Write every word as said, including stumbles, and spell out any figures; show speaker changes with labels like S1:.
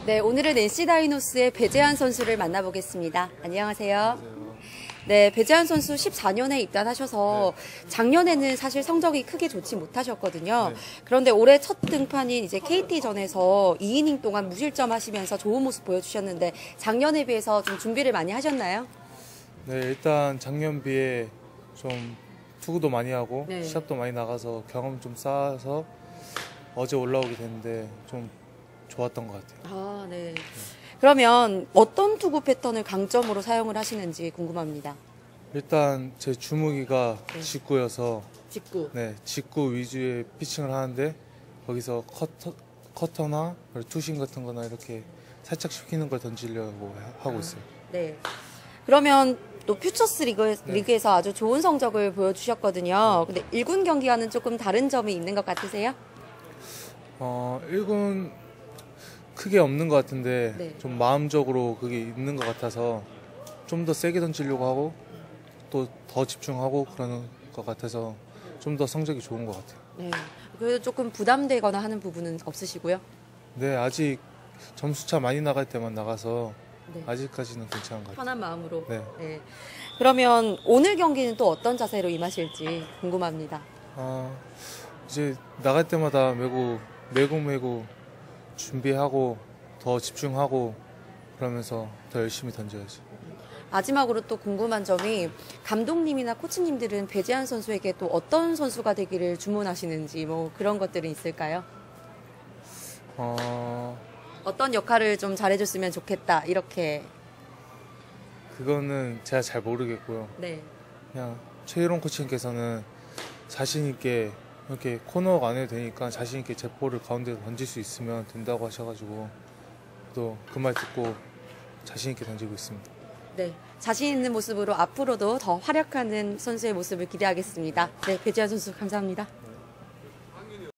S1: 네, 오늘은 엔씨 다이노스의 배재환 선수를 만나보겠습니다. 안녕하세요.
S2: 안녕하세요.
S1: 네, 배재환 선수 십사 년에 입단하셔서 네. 작년에는 사실 성적이 크게 좋지 못하셨거든요. 네. 그런데 올해 첫 등판인 이제 케이티전에서 이 이닝 동안 무실점 하시면서 좋은 모습 보여주셨는데 작년에 비해서 좀 준비를 많이 하셨나요?
S2: 네, 일단 작년 비해 좀 투구도 많이 하고
S1: 네.
S2: 시합도 많이 나가서 경험 좀 쌓아서 어제 올라오게 됐는데 좀 좋았던 것 같아요.
S1: 아, 네. 네. 그러면 어떤 투구 패턴을 강점으로 사용을 하시는지 궁금합니다.
S2: 일단 제 주무기가
S1: 네.
S2: 직구여서
S1: 직구.
S2: 네, 직구 위주의 피칭을 하는데 거기서 커터, 커터나 투심 같은 거나 이렇게 살짝 시키는 걸 던지려고 하고 있어요.
S1: 아, 네. 그러면 또 퓨처스 리그,
S2: 네.
S1: 리그에서 아주 좋은 성적을 보여주셨거든요. 근데 일 군 경기와는 조금 다른 점이 있는 것 같으세요?
S2: 어, 일 군 크게 없는 것 같은데
S1: 네.
S2: 좀 마음적으로 그게 있는 것 같아서 좀 더 세게 던지려고 하고 또 더 집중하고 그러는 것 같아서 좀 더 성적이 좋은 것 같아요.
S1: 네. 그래도 조금 부담되거나 하는 부분은 없으시고요?
S2: 네, 아직 점수차 많이 나갈 때만 나가서
S1: 네.
S2: 아직까지는 괜찮은 것 같아요.
S1: 편한 마음으로.
S2: 네.
S1: 네. 그러면 오늘 경기는 또 어떤 자세로 임하실지 궁금합니다.
S2: 아, 이제 나갈 때마다 매구 매구 매구 준비하고 더 집중하고 그러면서 더 열심히 던져야지.
S1: 마지막으로 또 궁금한 점이 감독님이나 코치님들은 배재환 선수에게 또 어떤 선수가 되기를 주문하시는지 뭐 그런 것들은 있을까요?
S2: 어,
S1: 어떤 역할을 좀 잘해줬으면 좋겠다 이렇게.
S2: 그거는 제가 잘 모르겠고요.
S1: 네.
S2: 그냥 최희롱 코치님께서는 자신 있게 이렇게 코너가 안 해도 되니까 자신 있게 제 볼을 가운데로 던질 수 있으면 된다고 하셔가지고 또 그 말 듣고 자신 있게 던지고 있습니다.
S1: 네, 자신 있는 모습으로 앞으로도 더 활약하는 선수의 모습을 기대하겠습니다. 네, 배재환 선수 감사합니다.